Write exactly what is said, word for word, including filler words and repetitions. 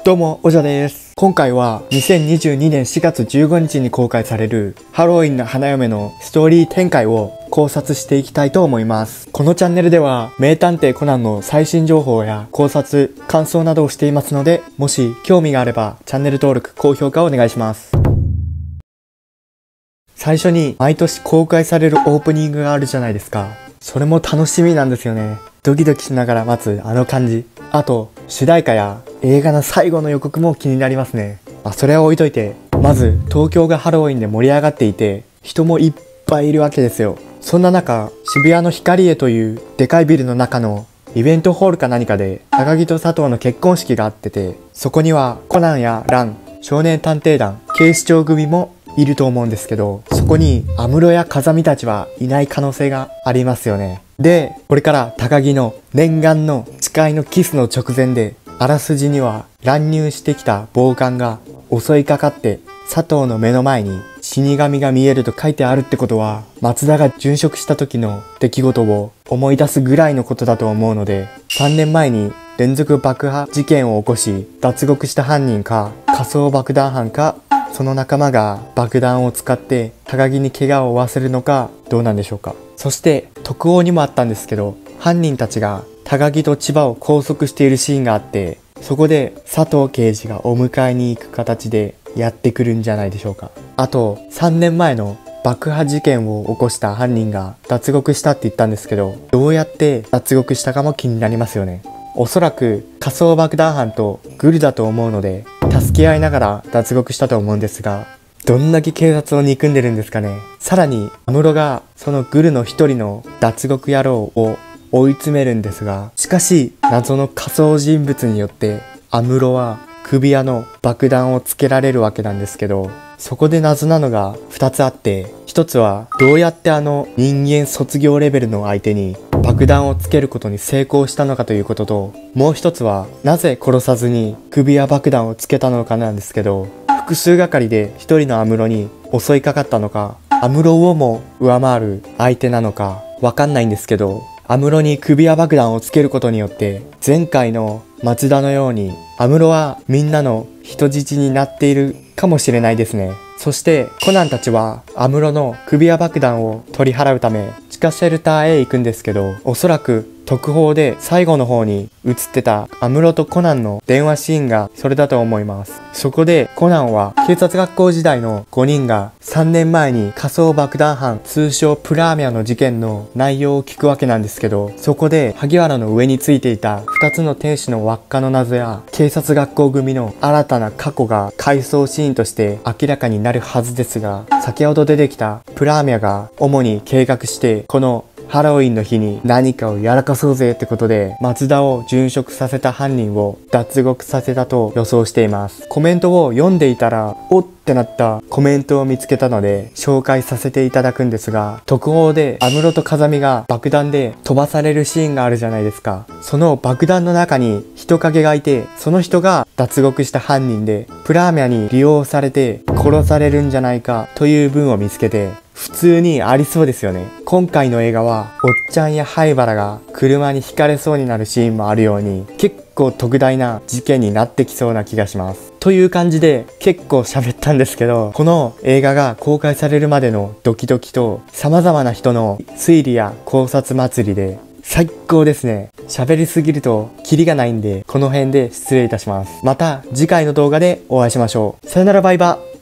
どうも、おじゃです。今回はにせんにじゅうにねんしがつじゅうごにちに公開されるハロウィンの花嫁のストーリー展開を考察していきたいと思います。このチャンネルでは名探偵コナンの最新情報や考察、感想などをしていますので、もし興味があればチャンネル登録、高評価をお願いします。最初に毎年公開されるオープニングがあるじゃないですか。それも楽しみなんですよね。ドキドキしながら待つあの感じ。あと、主題歌や映画の最後の予告も気になりますね。まあ、それは置いといて、まず東京がハロウィンで盛り上がっていて、人もいっぱいいるわけですよ。そんな中、渋谷のヒカリエというでかいビルの中のイベントホールか何かで高木と佐藤の結婚式があってて、そこにはコナンやラン、少年探偵団、警視庁組もいると思うんですけど、そこに安室や風見たちはいない可能性がありますよね。で、これから高木の念願の誓いのキスの直前で、あらすじには乱入してきた暴漢が襲いかかって佐藤の目の前に死神が見えると書いてあるってことは、松田が殉職した時の出来事を思い出すぐらいのことだと思うので、さんねんまえに連続爆破事件を起こし脱獄した犯人か、仮想爆弾犯か、その仲間が爆弾を使って高木に怪我を負わせるのかどうなんでしょうか。そして特報にもあったんですけど、犯人たちが高木と千葉を拘束しているシーンがあって、そこで佐藤刑事がお迎えに行く形でやってくるんじゃないでしょうか。あとさんねんまえの爆破事件を起こした犯人が脱獄したって言ったんですけど、どうやって脱獄したかも気になりますよね。おそらく仮想爆弾犯とグルだと思うので、助け合いながら脱獄したと思うんですが、どんだけ警察を憎んでるんですかね。さらに安室がそのグルの一人の脱獄野郎を追い詰めるんですが、しかし謎の仮想人物によって安室は首輪の爆弾をつけられるわけなんですけど、そこで謎なのがふたつあって、ひとつはどうやってあの人間卒業レベルの相手に爆弾をつけることに成功したのかということと、もう一つはなぜ殺さずに首輪爆弾をつけたのかなんですけど、複数係で一人の安室に襲いかかったのか、安室をも上回る相手なのかわかんないんですけど、安室に首輪爆弾をつけることによって前回の松田のように安室はみんなの人質になっているかもしれないですね。そしてコナンたちは安室の首輪爆弾を取り払うため地下シェルターへ行くんですけど、おそらく特報で最後の方に映ってた安室とコナンの電話シーンがそれだと思います。そこでコナンは警察学校時代のごにんがさんねんまえに仮想爆弾犯通称プラーミャの事件の内容を聞くわけなんですけど、そこで萩原の上についていたふたつの天使の輪っかの謎や警察学校組の新たな過去が回想シーンとして明らかになるはずですが、先ほど出てきたプラーミャが主に計画してこのハロウィンの日に何かをやらかそうぜってことで松田を殉職させた犯人を脱獄させたと予想しています。コメントを読んでいたらおってなったコメントを見つけたので紹介させていただくんですが、特報で安室と風見が爆弾で飛ばされるシーンがあるじゃないですか。その爆弾の中に人影がいて、その人が脱獄した犯人でプラーミャに利用されて殺されるんじゃないかという文を見つけて、普通にありそうですよね。今回の映画はおっちゃんや灰原が車にひかれそうになるシーンもあるように、結構特大な事件になってきそうな気がします。という感じで結構喋ったんですけど、この映画が公開されるまでのドキドキと様々な人の推理や考察祭りで最高ですね。喋りすぎるとキリがないんで、この辺で失礼いたします。また次回の動画でお会いしましょう。さよなら、バイバイ。